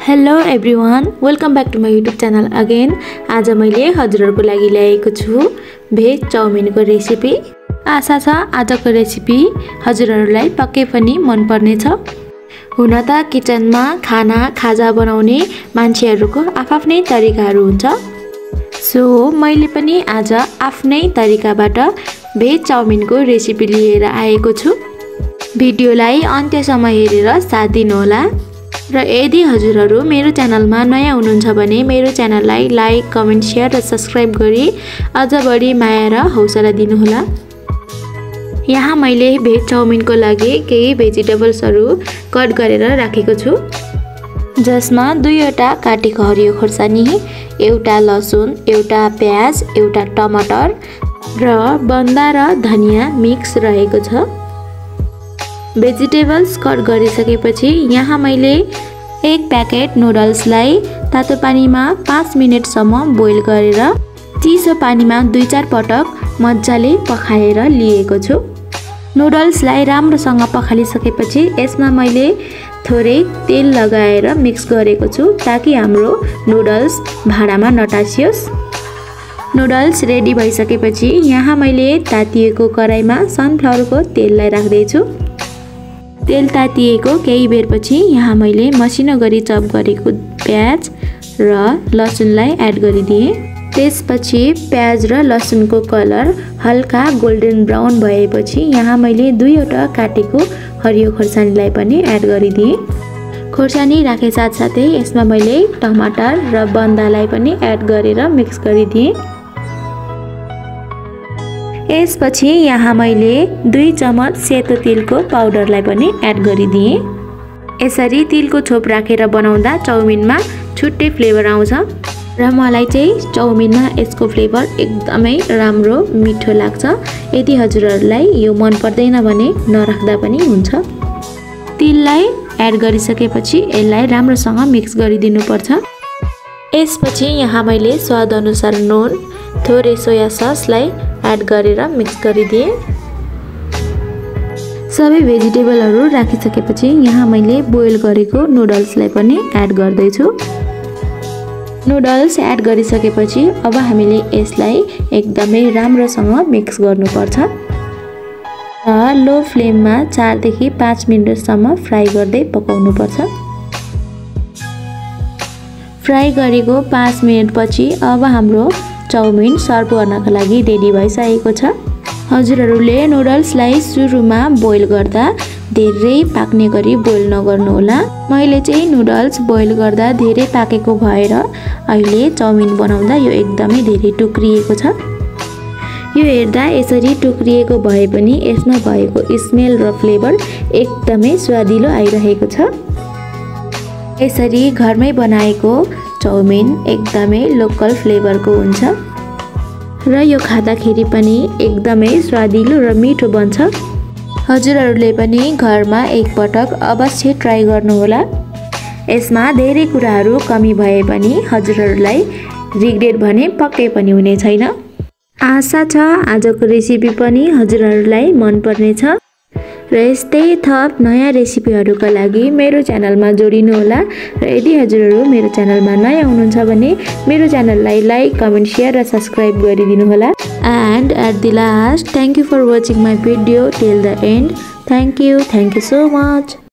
Hello everyone, welcome back to my YouTube channel again. आज मैले हजुरहरूको लागि ल्याएको छु भेज चाउमिनको रेसिपी। आशा छ आजको रेसिपी हजुरहरूलाई पक्कै पनि मन पर्नेछ। हुन त किचनमा खाजा बनाउने मान्छेहरूको आफ्नै तरिकाहरू हुन्छ। सो मैले पनि आज आफ्नै तरिकाबाट भेज चाउमिनको रेसिपी लिएर आएको छु। भिडियोलाई अन्त्यसम्म हेरेर साथ दिनुहोला। र यदि हजुरहरू मेरो च्यानलमा नयाँ हुनुहुन्छ भने मेरो च्यानललाई लाइक, कमेन्ट, सेयर र सब्स्क्राइब गरी अझ बढी माया र हौसला दिनुहोला। यहाँ मैले भेज चाउमिनको लागि केही भेजिटेबल्सहरू कट गरेर राखेको छु, जसमा 2वटा काटेको हरियो खोर्सानी, एउटा लसुन, एउटा प्याज, एउटा टमाटर र बन्दा र धनिया मिक्स रहेको छ। भेजिटेबल्स कट गरिसकेपछि यहाँ मैले एक प्याकेट नुडल्सलाई तातो पानीमा 5 मिनेटसम्म बोइल गरेर चिसो पानीमा 2-4 पटक मजाले पखालेर लिएको छु। नुडल्सलाई राम्रोसँग पखालिसकेपछि यसमा मैले थोरै तेल लगाएर मिक्स गरेको छु ताकि हाम्रो नुडल्स भाँडामा नटासियोस्। नुडल्स रेडी भइसकेपछि यहाँ मैले तातिएको कराईमा सनफ्लावरको तेललाई राख्दैछु। तेल तातिएको केही बेरपछि यहाँ मैले मसिनो गरी चप गरेको प्याज र लसुनलाई एड गरिदिएँ। त्यसपछि प्याज र लसुनको कलर हल्का गोल्डन ब्राउन भएपछि यहाँ मैले 2वटा काटेको हरियो खोर्सानीलाई पनि एड गरिदिएँ। खोर्सानी राखे साथसाथै यसमा मैले टमाटर र बन्दालाई पनि एड गरेर मिक्स गरिदिएँ। यसपछि यहाँ मैले 2 चम्मच सेतो तिलको पाउडरलाई पनि एड गरिदिएँ। यसरी तिलको छोप राखेर बनाउँदा चाउमिनमा छुट्टै फ्लेभर आउँछ र मलाई चाहिँ चाउमिनमा यसको फ्लेभर एकदमै राम्रो मिठो लाग्छ। यदि हजुरहरूलाई यो मन पर्दैन भने नराख्दा पनि हुन्छ। तिललाई एड गरिसकेपछि यसलाई राम्रोसँग मिक्स गरिदिनुपर्छ। यसपछि यहाँ मैले स्वादअनुसार नुन, थोरै सोया ससलाई एड गरेर मिक्स गरिदिएँ। सबै भेजिटेबलहरू राखिसकेपछि यहाँ मैले बोइल गरेको नुडल्सलाई पनि एड गर्दैछु। नुडल्स एड गरिसकेपछि अब हामीले यसलाई एकदमै राम्रोसँग मिक्स गर्नुपर्छ र लो फ्लेममा 4 देखि 5 मिनेटसम्म फ्राई गर्दै पकाउनुपर्छ। फ्राई गरेको 5 मिनेटपछि अब हाम्रो चाउमिन सर्भ गर्नका लागि रेडी भइसकेको छ। हजुरहरूले नुडल्सलाई सुरुमा बोइल गर्दा धेरै पाक्ने गरी बोइल नगर्नुहोला। मैले चाहिँ नुडल्स बोइल गर्दा धेरै पाकेको भएर अहिले चाउमिन बनाउँदा यो एकदमै धेरै टुक्रिएको छ। यो हेर्दा यसरी टुक्रिएको भए पनि यसमा भएको स्मेल र फ्लेभर एकदमै स्वादिलो आइरहेको छ। यसरी घरमै बनाएको चाउमिन एकदमै लोकल फ्लेभरको हुन्छ र यो खाँदाखेरि पनि एकदमै स्वादिलो र मिठो बन्छ। हजुरहरूले पनि घरमा एकपटक अवश्य ट्राई गर्नुहोला। यसमा धेरै कुराहरू कमी भए पनि हजुरहरूलाई रिग्रेट भने पक्कै पनि हुने छैन। आशा छ आजको रेसिपी पनि हजुरहरूलाई मन पर्नेछ र यस्तै थप नयाँ रेसिपीहरूका लागि मेरो च्यानलमा जोडिनुहोला। र यदि हजुरहरू मेरो च्यानलमा नयाँ हुनुहुन्छ भने मेरो च्यानललाई लाइक, कमेन्ट, सेयर र सब्स्क्राइब गरिदिनुहोला। And at the last, thank you for watching my video till the end. Thank you so much.